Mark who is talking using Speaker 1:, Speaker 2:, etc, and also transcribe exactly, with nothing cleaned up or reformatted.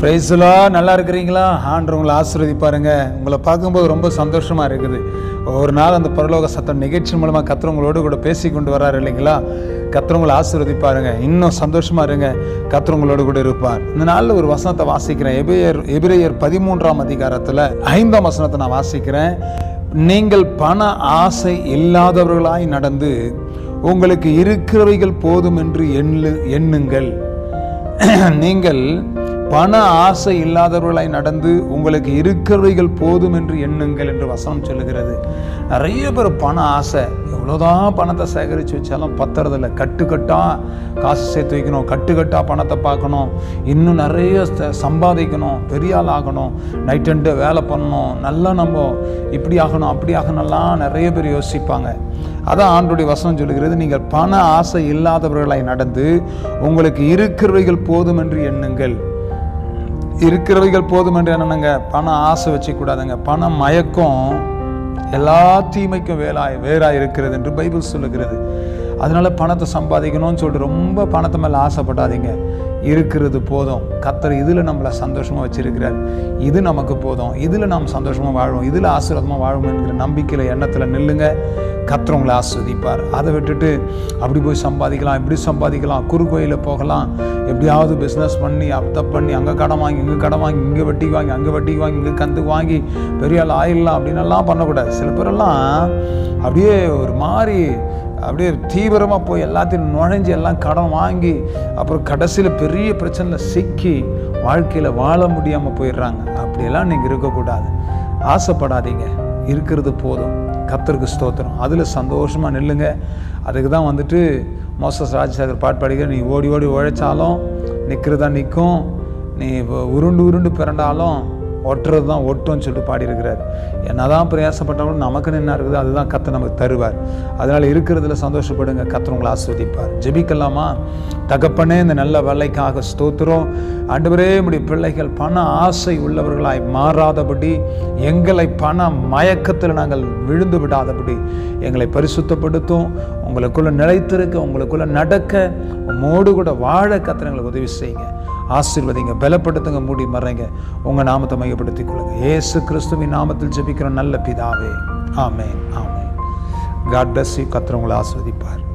Speaker 1: Praise the Lord. நல்லா இருக்கிறீங்களா? ஆண்டவர் உங்களை ஆசீர்வதிப்பாருங்க. உங்களை பார்க்கும்போது ரொம்ப சந்தோஷமாக இருக்குது. ஒரு நாள் அந்த பரலோக சத்தம் நிகழ்ச்சி மூலமாக கர்த்தர் உங்களோடு கூட பேசி கொண்டு வர்றாரு இல்லைங்களா? கர்த்தர் உங்களை ஆசீர்வதிப்பாருங்க. இன்னும் சந்தோஷமாக இருங்க. கர்த்தர் உங்களோடு கூட இருப்பார். இந்த நாளில் ஒரு வசனத்தை வாசிக்கிறேன். எபிரேயர் எபிரேயர் பதிமூன்றாம் அதிகாரத்தில் ஐந்தாம் வசனத்தை நான் வாசிக்கிறேன். நீங்கள் பண ஆசை இல்லாதவர்களாய் நடந்து உங்களுக்கு இருக்கிறவைகள் போதும் என்று எண்ணு எண்ணுங்கள் நீங்கள் பண ஆசை இல்லாதவர்களாய் நடந்து உங்களுக்கு இருக்கிறவைகள் போதும் என்று எண்ணுங்கள் என்று வசனம் சொல்லுகிறது. நிறைய பேர் பண ஆசை, எவ்வளோதான் பணத்தை சேகரித்து வச்சாலும் பத்துறதில்ல. கட்டுக்கட்டாக காசு சேர்த்து வைக்கணும், கட்டுக்கட்டாக பணத்தை பார்க்கணும், இன்னும் நிறைய சம்பாதிக்கணும், பெரிய ஆள் ஆகணும், நைட் அண்டு வேலை பண்ணணும், நல்லா நம்ம இப்படி ஆகணும் அப்படி ஆகணும்லாம் நிறைய பேர் யோசிப்பாங்க. அதான் ஆண்டவருடைய வசனம் சொல்லுகிறது, நீங்கள் பண ஆசை இல்லாதவர்களாய் நடந்து உங்களுக்கு இருக்கிறவைகள் போதும் என்று எண்ணுங்கள். இருக்கிறவைகள் போதும் என்று என்னங்க? பணம் ஆசை வச்சுக்கூடாதுங்க. பணம் மயக்கம் எல்லா தீமைக்கும் வேலாய் வேறாய் இருக்கிறது என்று பைபிள் சொல்லுகிறது. அதனால பணத்தை சம்பாதிக்கணும்னு சொல்லிட்டு ரொம்ப பணத்தை மேலே ஆசைப்படாதீங்க. இருக்கிறது போதும். கர்த்தர் இதில் நம்மளை சந்தோஷமாக வச்சிருக்கிறார். இது நமக்கு போதும். இதில் நாம் சந்தோஷமாக வாழும், இதில் ஆசீர்வாதமாக வாழும் என்கிற நம்பிக்கையில் எண்ணத்தில் நில்லுங்க. கர்த்தர் உங்களை ஆஸ்வதிப்பார். அதை விட்டுட்டு அப்படி போய் சம்பாதிக்கலாம், இப்படி சம்பாதிக்கலாம், குறுக்கோயிலில் போகலாம், எப்படியாவது பிஸ்னஸ் பண்ணி அதை பண்ணி அங்கே கடன் வாங்கி இங்கே கடன் வாங்கி இங்கே வட்டிக்கு வாங்கி அங்கே வட்டிக்கு வாங்கி இங்கே கந்துக்கு வாங்கி பெரிய ஆள் ஆயிடலாம் அப்படின்னெல்லாம் பண்ணக்கூடாது. சில பேரெல்லாம் அப்படியே ஒரு மாதிரி அப்படியே தீவிரமாக போய் எல்லாத்தையும் நுழைஞ்சி எல்லாம் கடன் வாங்கி அப்புறம் கடைசியில் பெரிய பிரச்சனையில் சிக்கி வாழ்க்கையில் வாழ முடியாமல் போயிடுறாங்க. அப்படியெல்லாம் நீங்கள் இருக்கக்கூடாது. ஆசைப்படாதீங்க. இருக்கிறது போதும். கர்த்தருக்கு ஸ்தோத்திரம். அதில் சந்தோஷமாக நில்லுங்க. அதுக்கு தான் வந்துட்டு மோசஸ் ராஜசேகர் பாட்டு பாடிக்கிற, நீ ஓடி ஓடி உழைச்சாலும் நிற்கிறது தான் நிற்கும், நீ உருண்டு உருண்டு பிறண்டாலும் ஒட்டுறது தான் ஒட்டும்னு சொல்லிட்டு பாடியிருக்கிறார். என்ன தான் பிரயாசப்பட்டாலும் நமக்கு என்ன இருக்குது அதுதான் கர்த்தர் நமக்கு தருவார். அதனால் இருக்கிறதுல சந்தோஷப்படுங்க. கர்த்தர் உங்களை ஆஸ்வதிப்பார். ஜெபிக்கலாமா? தகப்பனே, இந்த நல்ல வேலைக்காக ஸ்தோத்திரம். ஆண்டவரே, நம்முடைய பிள்ளைகள் பண ஆசை உள்ளவர்களாய் மாறாதபடி, எங்களை பண மயக்கத்தில் நாங்கள் விழுந்து விடாதபடி எங்களை பரிசுத்தப்படுத்தும். உங்களுக்குள்ள நிலைத்திருக்க, உங்களுக்குள்ள நடக்க, உம்மோடு கூட வாழ கர்த்தர் எங்களுக்கு உதவி செய்யுங்க. ஆசீர்வதிங்க, பலப்படுத்துங்க, மூடி மறைங்க. உங்கள் நாமத்தை மையப்படுத்திக் கொள்ளுங்க. இயேசு கிறிஸ்துவின் நாமத்தில் ஜெபிக்கிற நல்ல பிதாவே, ஆமென், ஆமென். God bless you. கர்த்தர் உங்களை ஆசீர்வதிப்பார்.